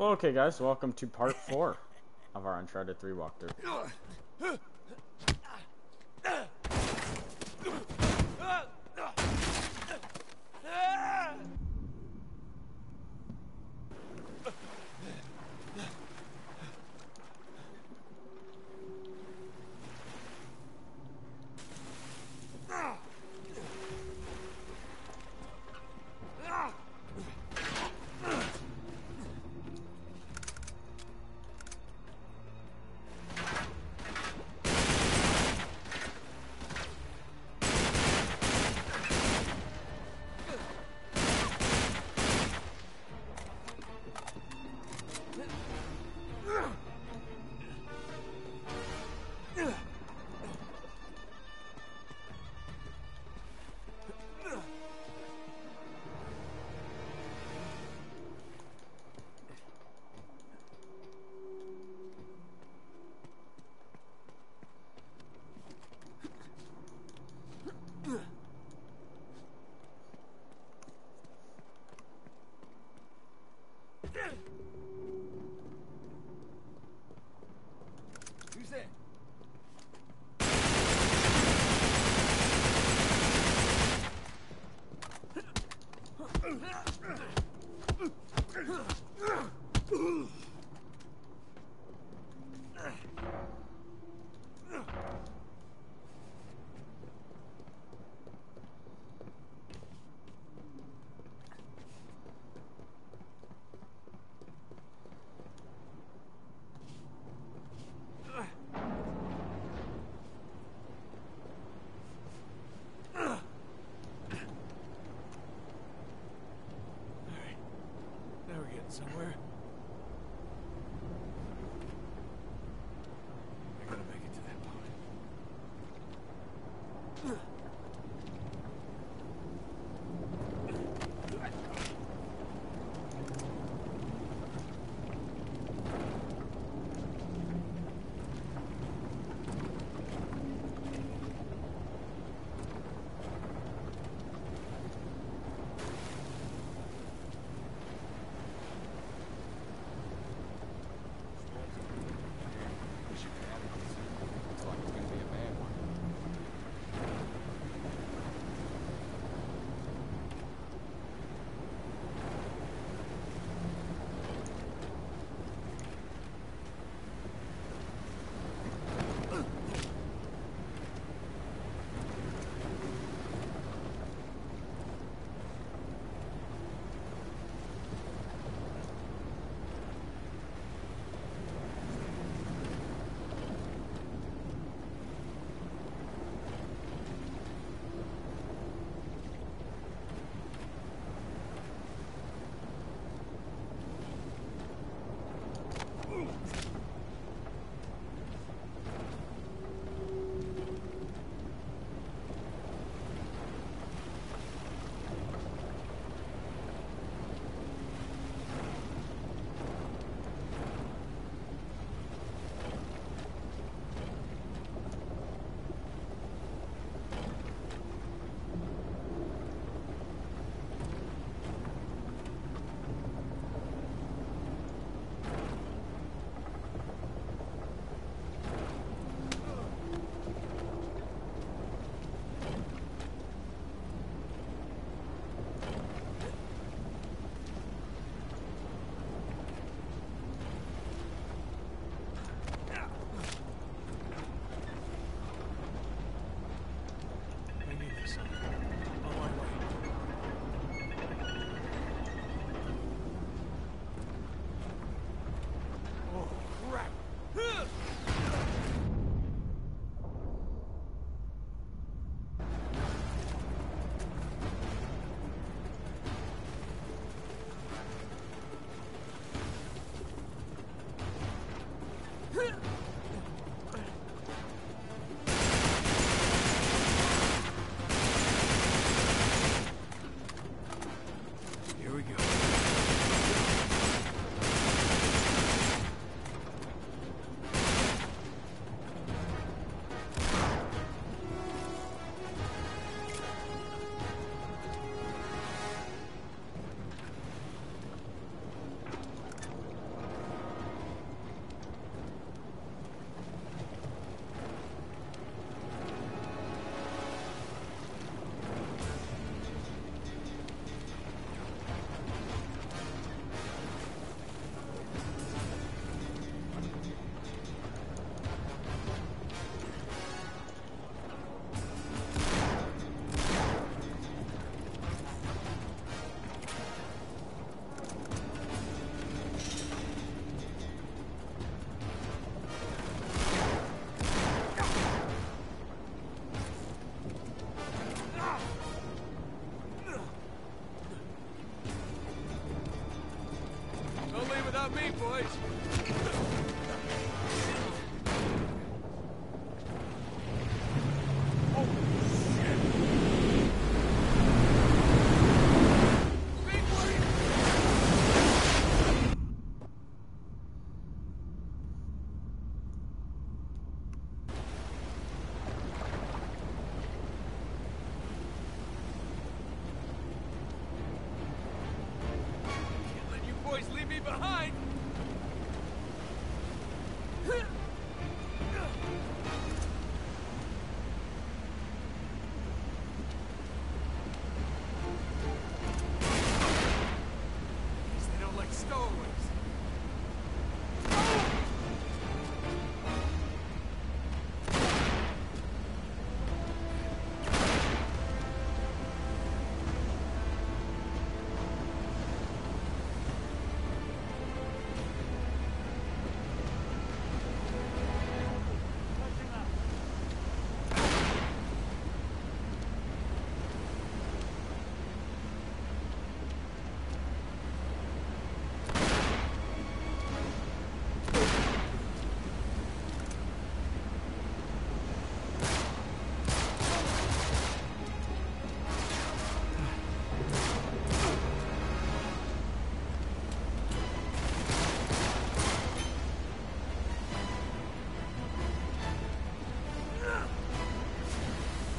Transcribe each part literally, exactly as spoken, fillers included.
Okay, guys, welcome to part four of our Uncharted three walkthrough. Who's there? Somewhere. I gotta make it to that point.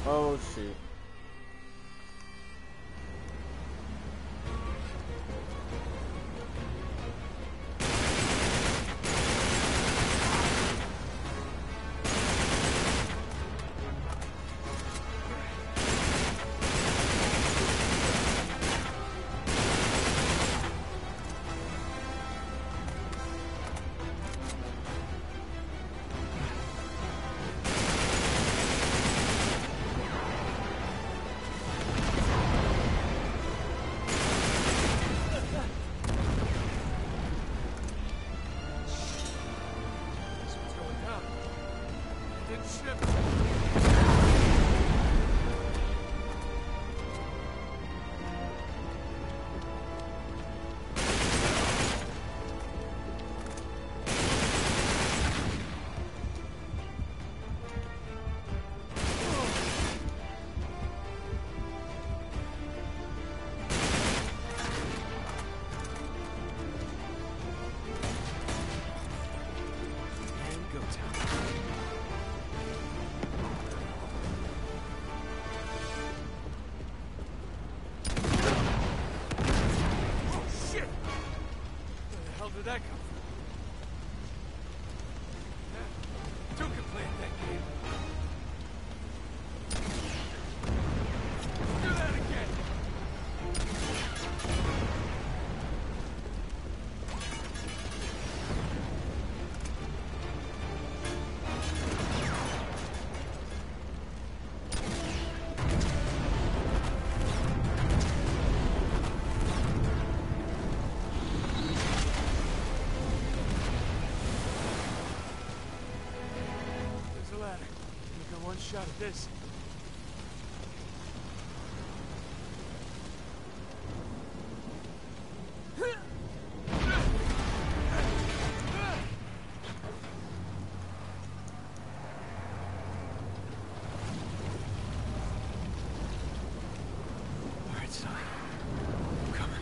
Oh shoot. Where'd that come from? Two can play at that game. Do that again. One shot at this. All right, Sully. I'm coming.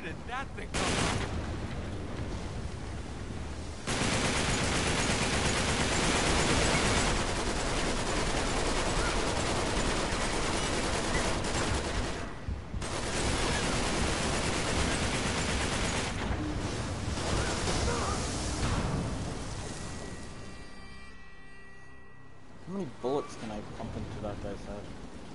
did that thing come from? How many bullets can I pump into that guy's head?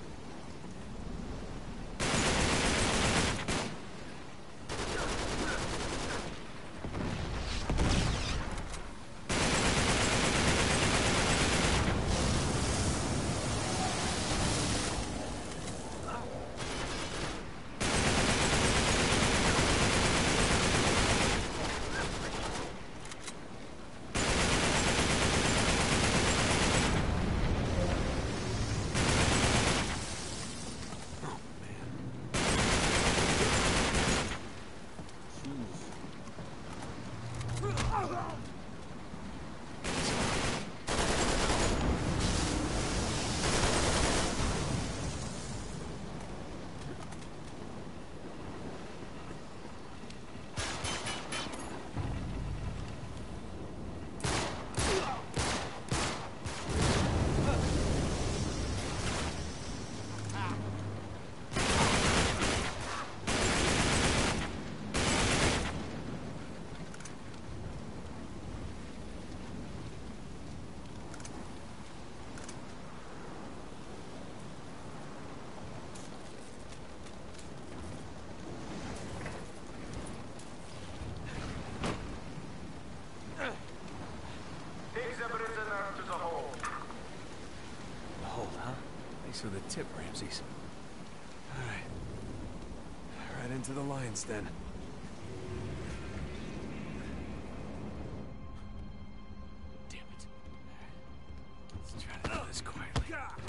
Thanks for the tip, Ramses. All right. Right into the lion's den. Damn it. Let's try to do this quietly.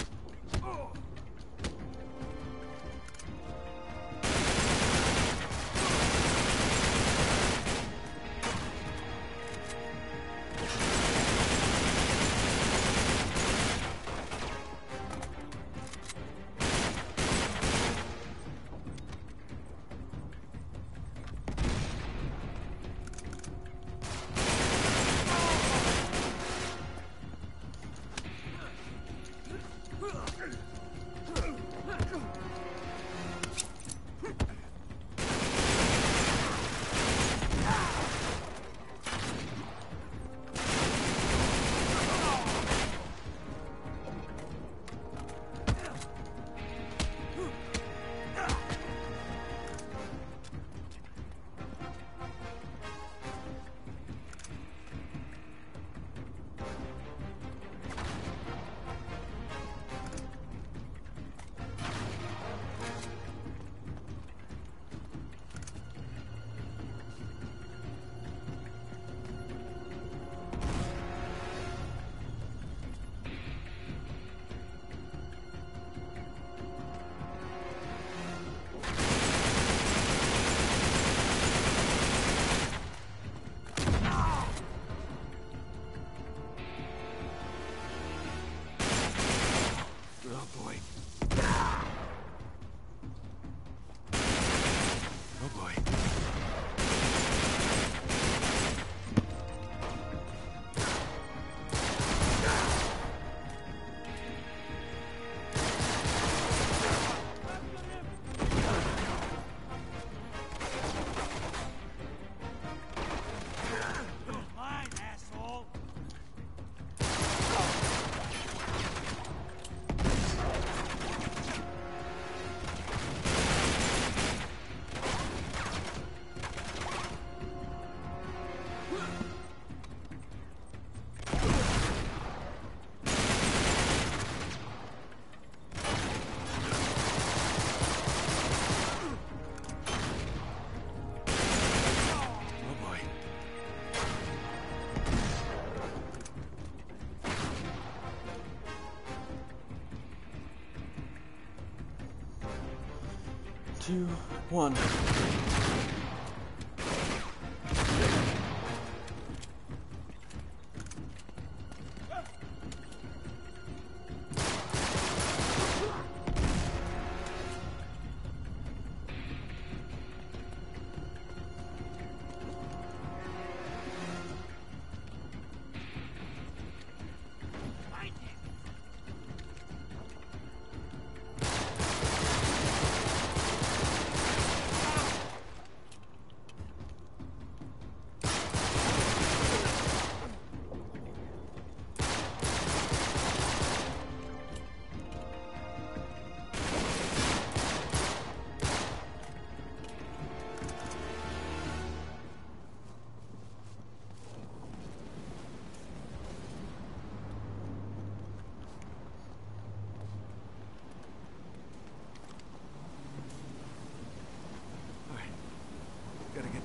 Two, one.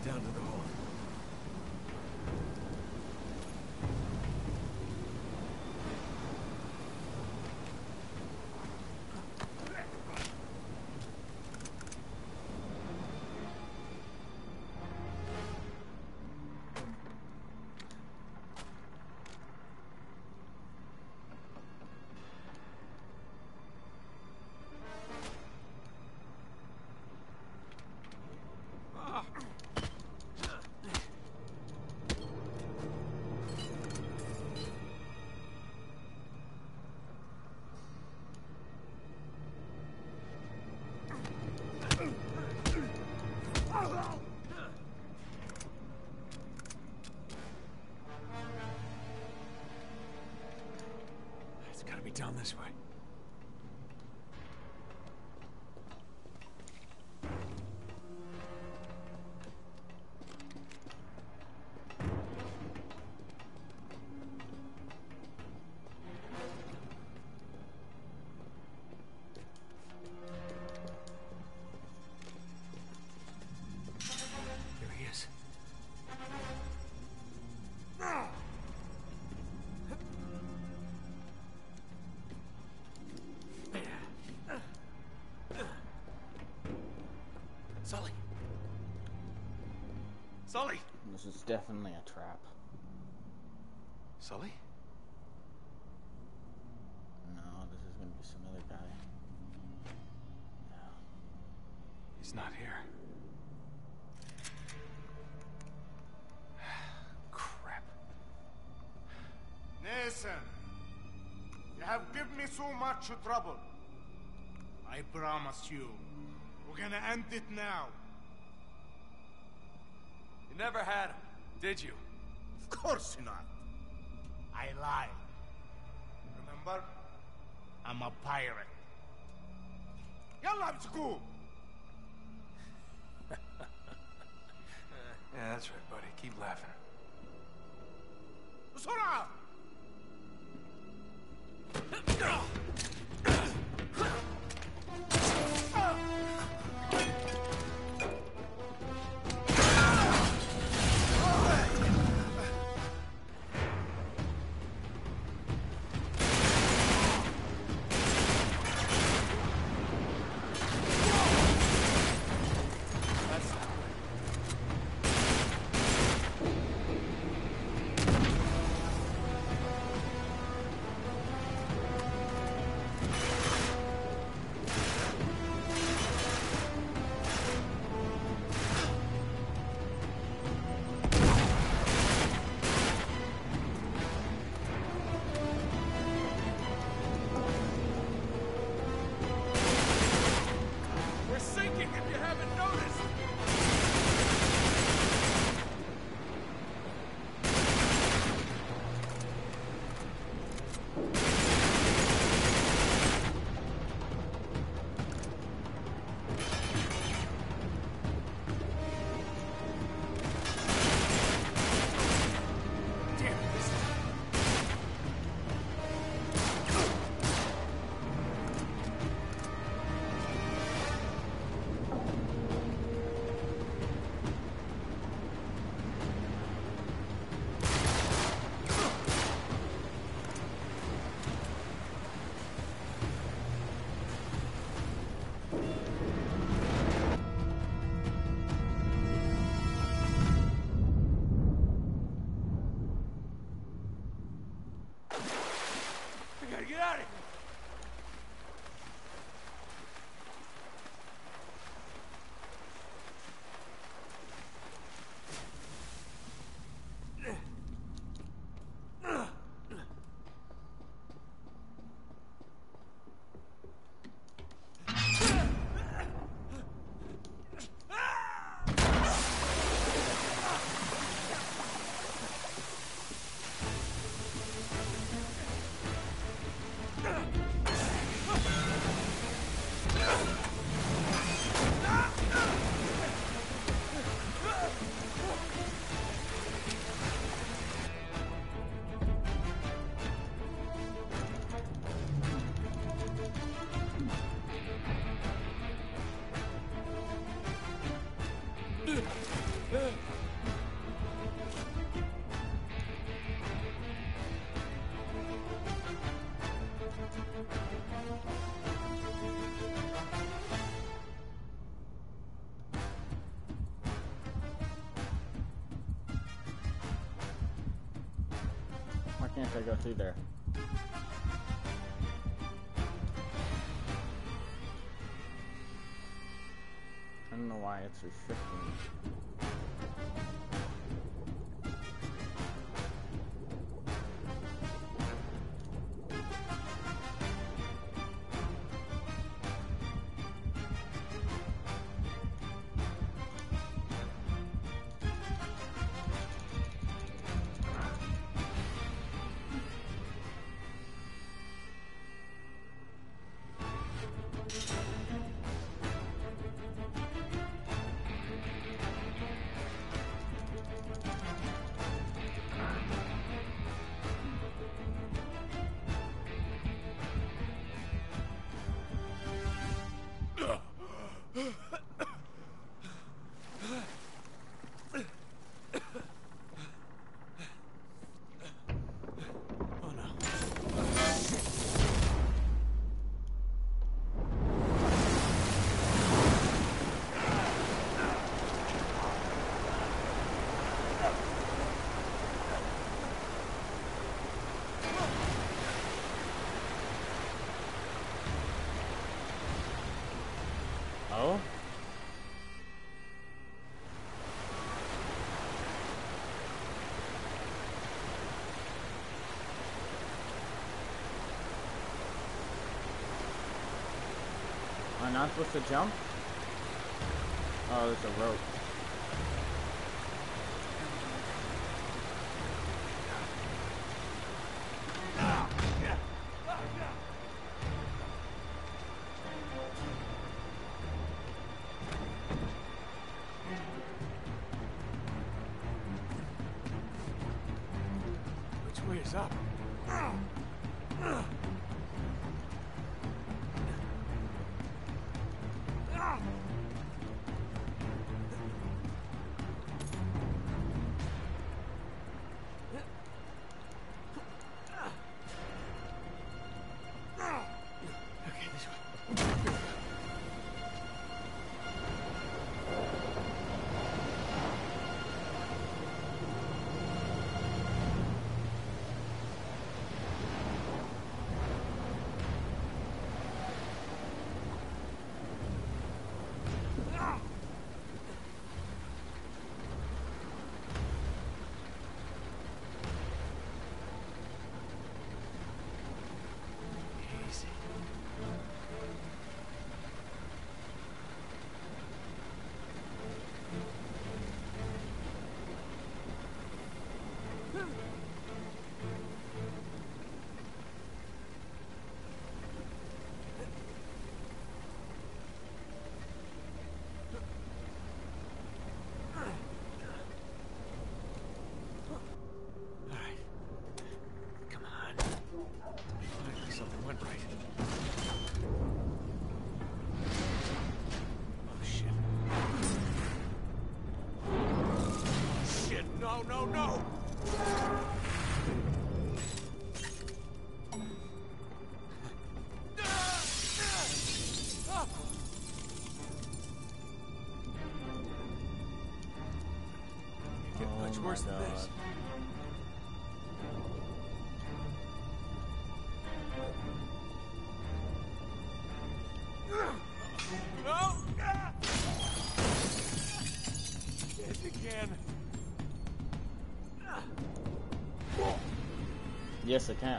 down to the hold. It's gotta be down this way. Here he is. Sully. Sully. This is definitely a trap. Sully? No, this is gonna be some other guy. No. He's not here. Crap. Nathan, you have given me so much trouble. I promise you, we're gonna end it now. You never had him, did you? Of course not. I lied. Remember? I'm a pirate. Yalla, let's go! Yeah, that's right, buddy. Keep laughing. بسرعة! We're sinking if you haven't noticed! We gotta get out of here! can't I go through there? I don't know why it's restricting me. Oh? Am I not supposed to jump? Oh, there's a rope. Which way is up? Okay, this way. Easy. All right. Come on. Finally, something went right. Oh, shit. Shit, no, no, no! Can't get much Oh my worse than God. this. No! Yes, you can. Yes, I can.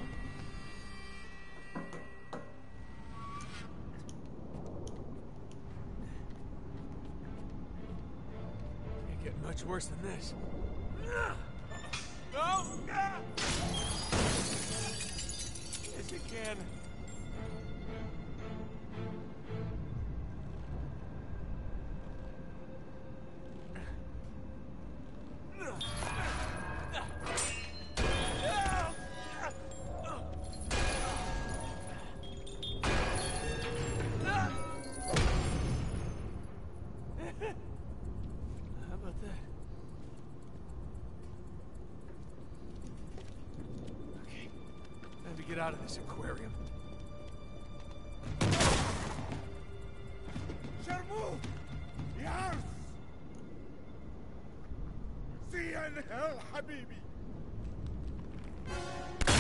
Can't get much worse than this. No! Yes, you can. How about that? Okay, time to get out of this aquarium. Sharmou! Yes! See you in hell, Habibi!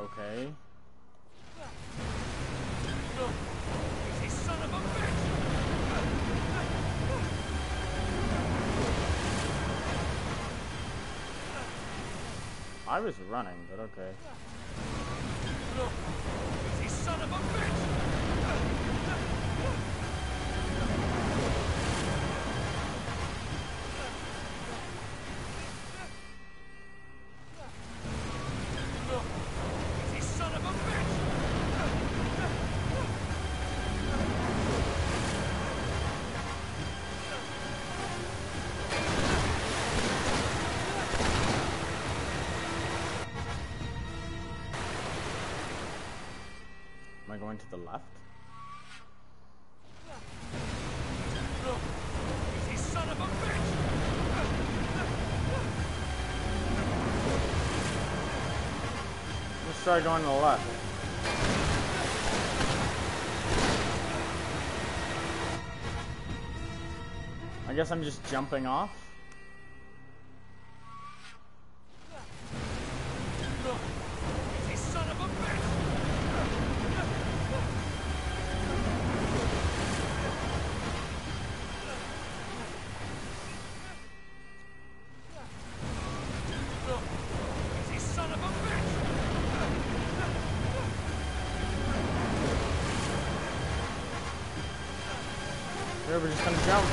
Okay. Easy, son of a bitch! I was running, but okay. Easy, son of a bitch! Easy, son of a bitch! Am I going to the left? Easy, son of a bitch! Let's try going to the left. I guess I'm just jumping off. Easy, son of a bitch! Easy, son of a bitch! Here, we're just gonna jump.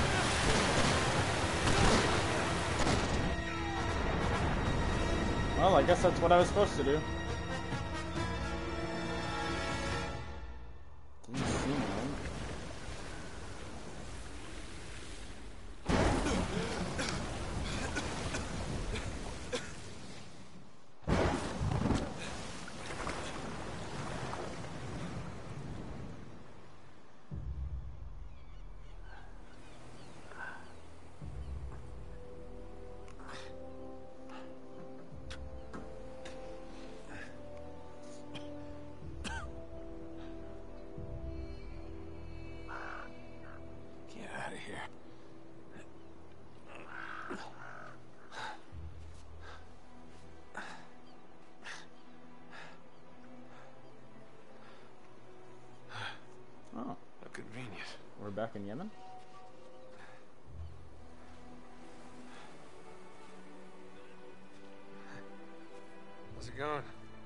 Well, I guess that's what I was supposed to do. Didn't see me. Get out of here. Oh, How convenient. we're back in Yemen? How's it going?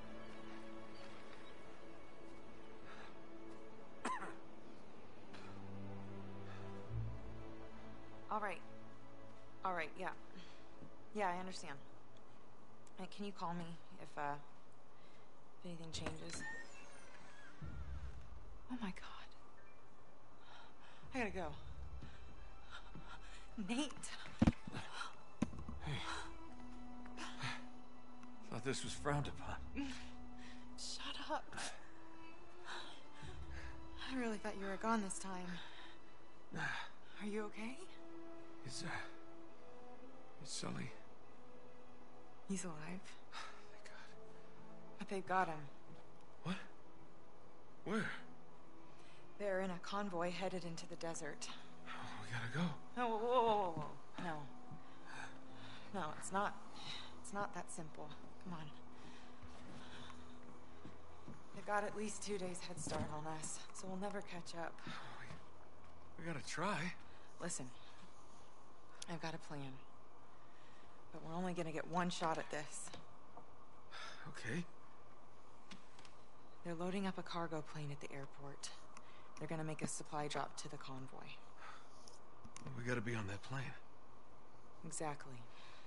All right. All right, yeah. Yeah, I understand. Uh, can you call me if, uh, if anything changes? Oh my god. I gotta go. Nate! Thought this was frowned upon. Shut up. I really thought you were gone this time. Are you okay? Is, uh... Is Sully... He's alive. Thank God. But they've got him. What? Where? They're in a convoy headed into the desert. Oh, we gotta go. Oh, whoa, whoa, whoa, whoa. No. No, it's not. It's not that simple. Come on. They've got at least two days head start on us, so we'll never catch up. We, we gotta try. Listen, I've got a plan. But we're only gonna get one shot at this. Okay. They're loading up a cargo plane at the airport. They're gonna make a supply drop to the convoy. We gotta be on that plane. Exactly.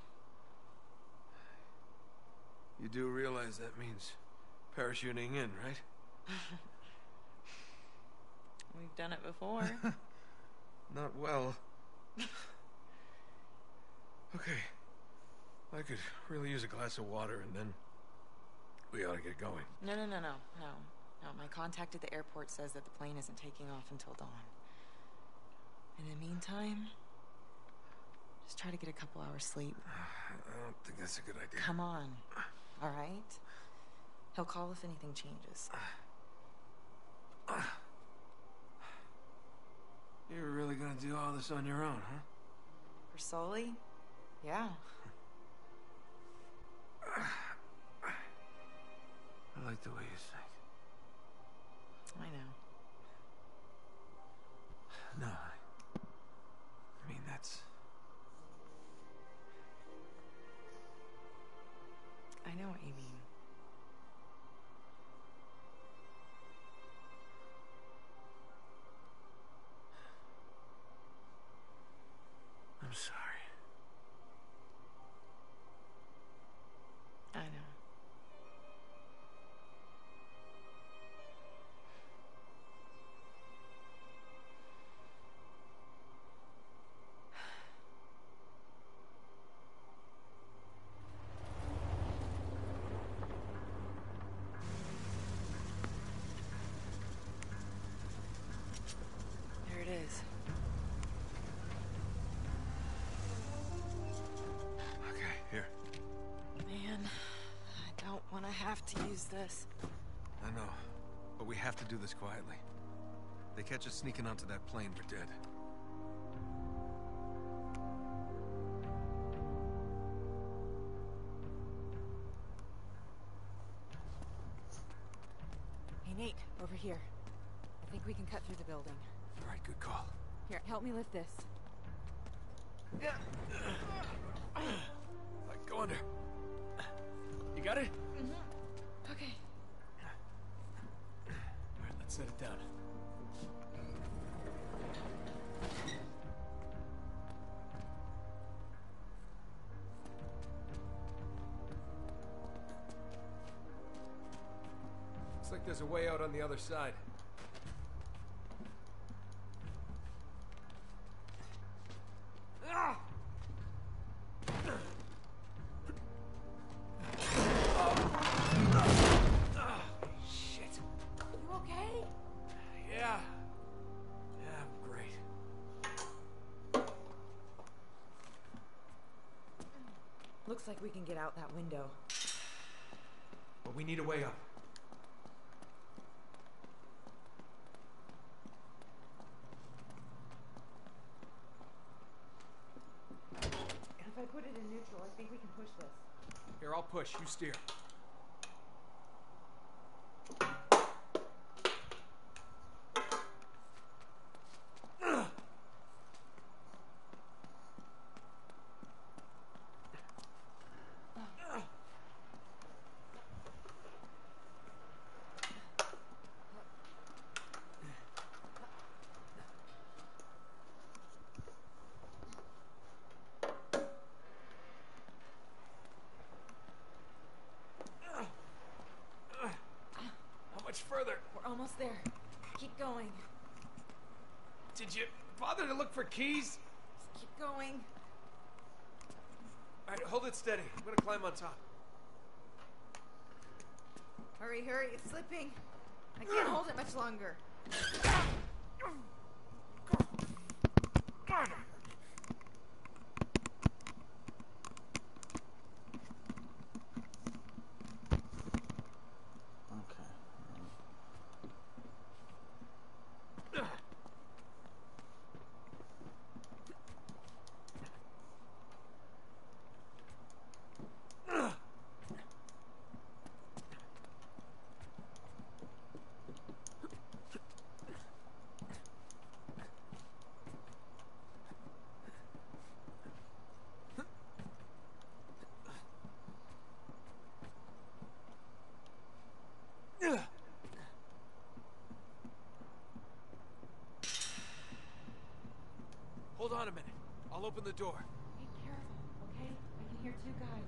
You do realize that means parachuting in, right? We've done it before. Not well. Okay. I could really use a glass of water, and then we ought to get going. No, no, no, no, no. No, my contact at the airport says that the plane isn't taking off until dawn. In the meantime, just try to get a couple hours sleep. I don't think that's a good idea. Come on. All right? He'll call if anything changes. You're really gonna do all this on your own, huh? For Sully? Yeah. I like the way you think. I know. No, I, I mean, that's... I know what you mean. I'm sorry. I know. There it is. Okay, here. Man, I don't want to have to use this. I know, but we have to do this quietly. They catch us sneaking onto that plane, we're dead. Hey, Nate, over here. I think we can cut through the building. All right, good call. Here, help me lift this. Like, go under. You got it? Mm-hmm. Okay. All right, let's set it down. Looks like there's a way out on the other side. Shit. You okay? Yeah. Yeah, I'm great. Looks like we can get out that window. But we need a way up. If I put it in neutral, I think we can push this. Here, I'll push. You steer. How much further? We're almost there. Keep going. Did you bother to look for keys? Just keep going. All right, hold it steady. I'm gonna climb on top. Hurry, hurry, it's slipping. I can't hold it much longer. Hold on a minute. I'll open the door. Be careful, okay? I can hear two guys.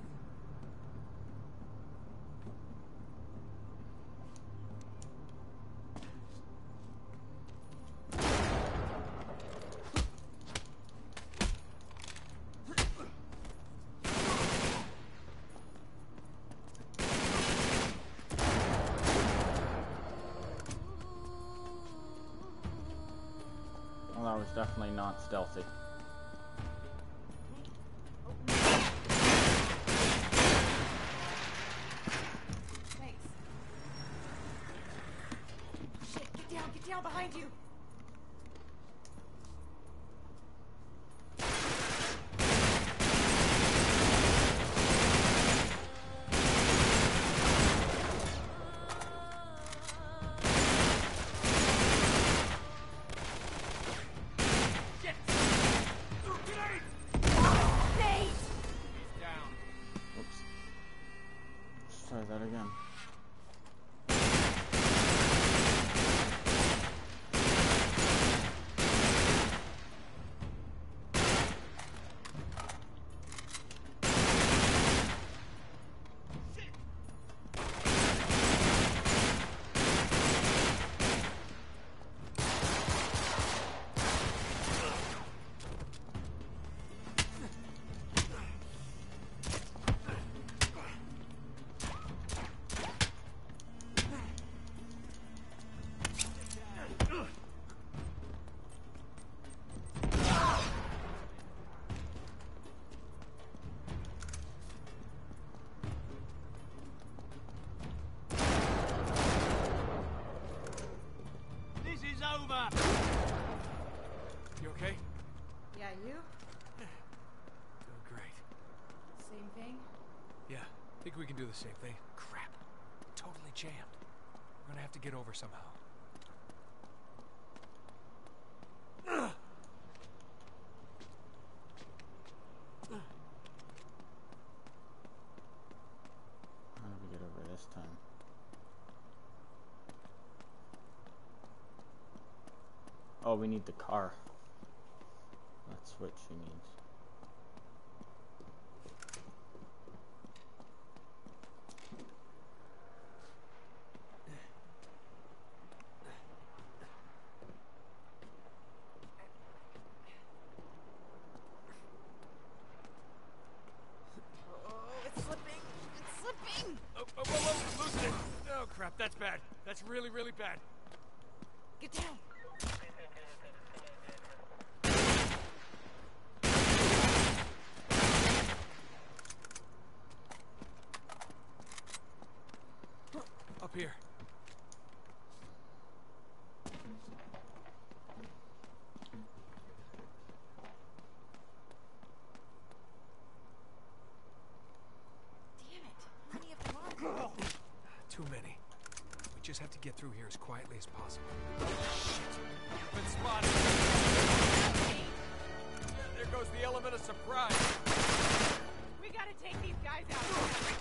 Well, that was definitely not stealthy. Thanks. Shit, get down, get down behind you. try that again. You okay? Yeah, you? Doing great. Same thing? Yeah, think we can do the same thing. Crap. Totally jammed. We're gonna have to get over somehow. How do we get over this time? Oh, we need the car. That's what she needs. Oh, it's slipping! It's slipping! Oh, oh, whoa, whoa, losing it! Oh, crap, that's bad. That's really, really bad. Get down! Up here. Damn it! How many of them are there? Too many. We just have to get through here as quietly as possible. You've been spotted. There goes the element of surprise. We gotta take these guys out!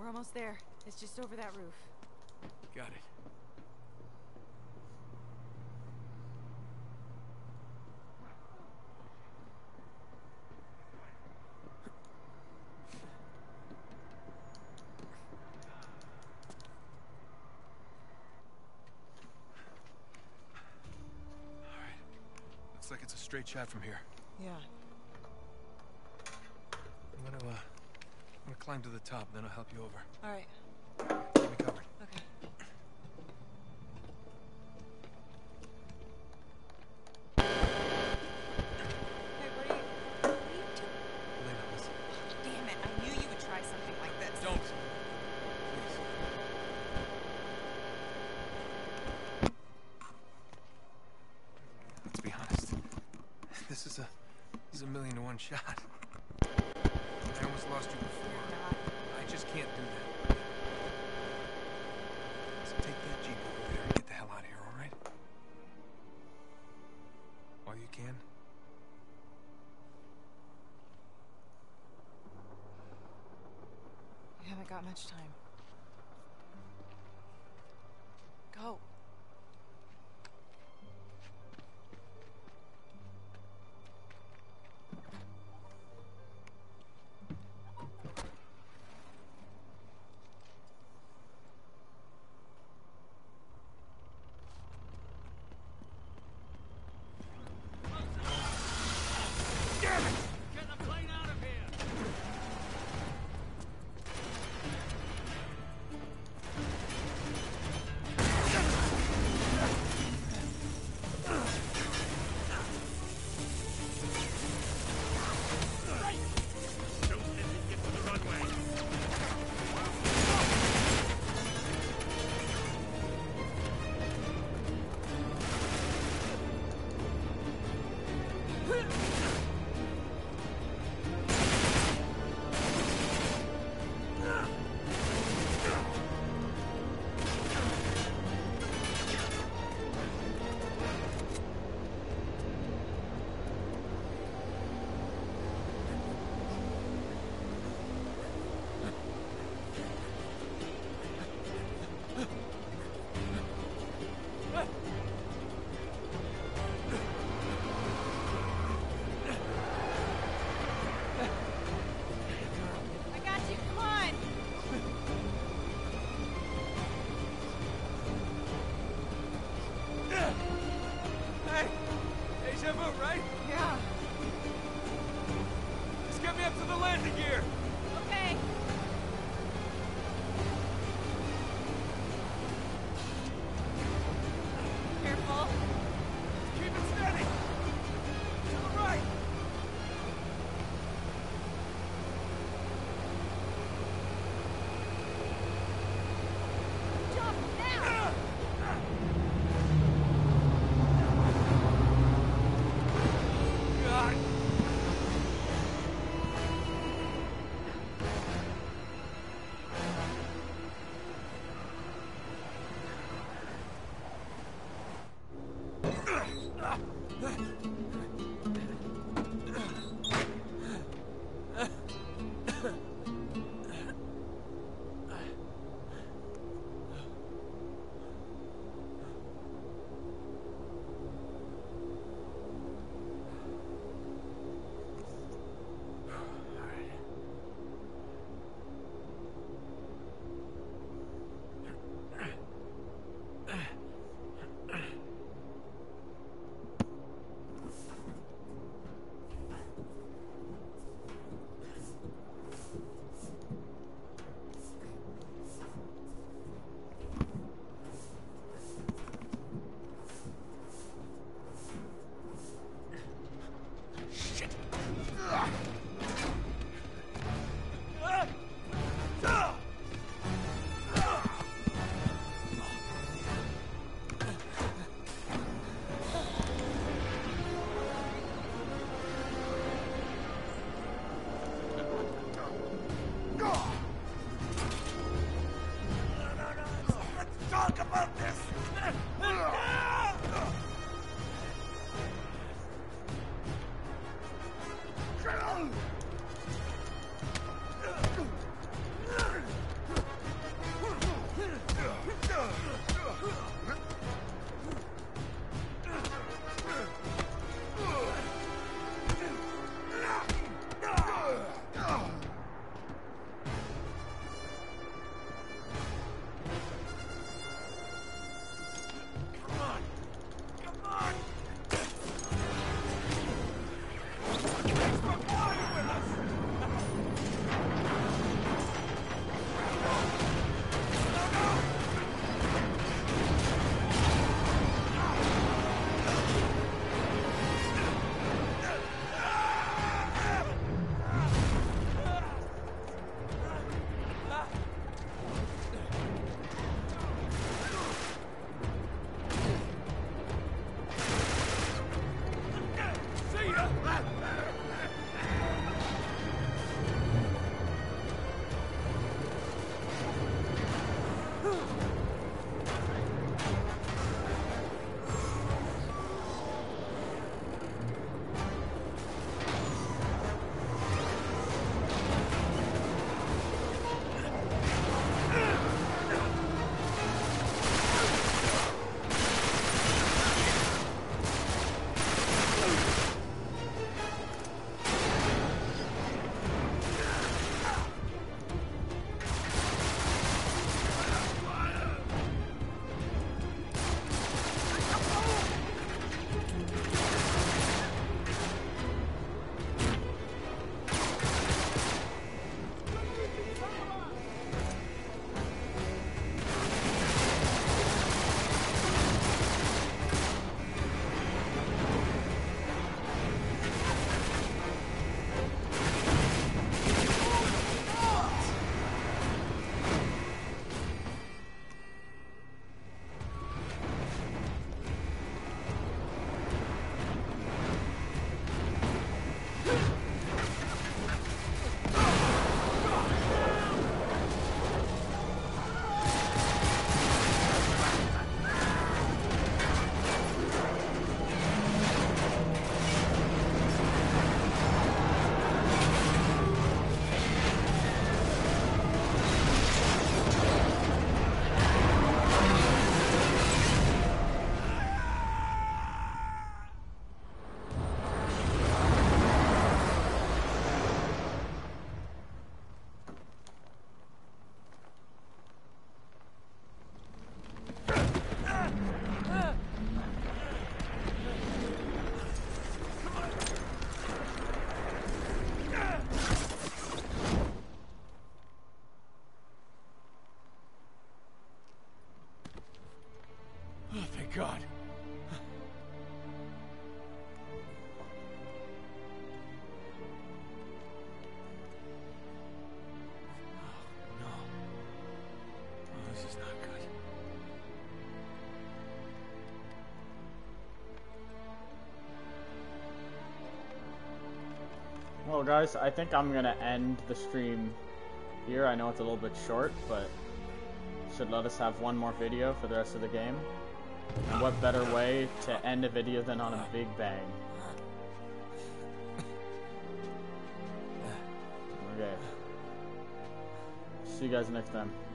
almost there. It's just over that roof. Got it. Looks like it's a straight shot from here. Yeah. I'm gonna, uh, I'm gonna climb to the top, then I'll help you over. All right. Keep me covered. Okay. Hey, what are you... What are you doing? Elena, listen. Damn it, I knew you would try something like this. Don't. Please. Let's be honest. This is a... This is a million to one shot. I almost lost you before. I just can't do that. So take that Jeep over there and get the hell out of here, all right? While you can. You haven't got much time. Go. I got you. Come on. Hey! Deja vu, right? Yeah. Just get me up to the landing gear! Okay. Careful. Keep it steady! To the right! Jump now. God! God. Oh, no. Oh, this is not good. Well, guys, I think I'm gonna end the stream here. I know it's a little bit short, but should let us have one more video for the rest of the game. And what better way to end a video than on a big bang? Okay. See you guys next time.